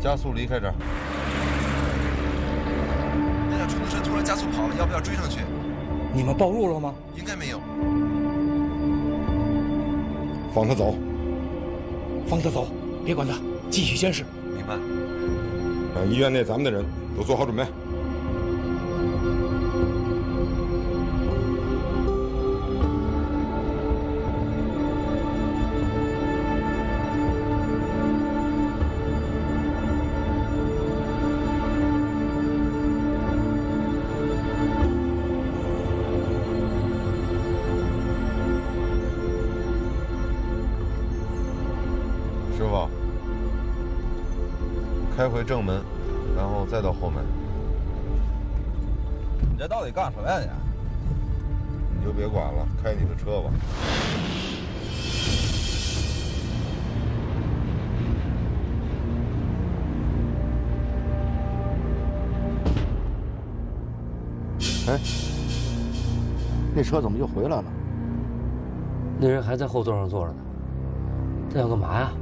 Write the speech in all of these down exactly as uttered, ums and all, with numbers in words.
加速离开这儿。 那辆出租车突然加速跑了，要不要追上去？ 你们暴露了吗？ 应该没有。 放他走， 放他走，别管他，继续监视。 明白。 让医院内咱们的人都做好准备。 师傅，开回正门，然后再到后门。 你这到底干什么呀你？ 你就别管了，开你的车吧。 哎，那车怎么又回来了？ 那人还在后座上坐着呢，这要干嘛呀？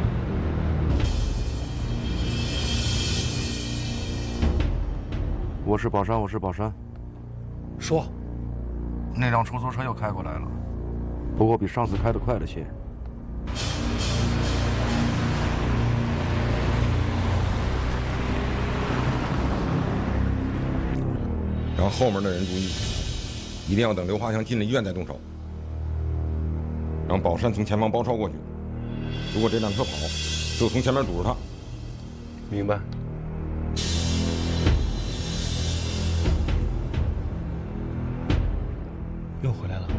我是宝山，我是宝山。 说， 那辆出租车又开过来了，不过比上次开得快了些。 让后面的人注意，一定要等刘华强进了医院再动手。让宝山从前方包抄过去，如果这辆车跑，就从前面堵着他。 明白。 又回来了。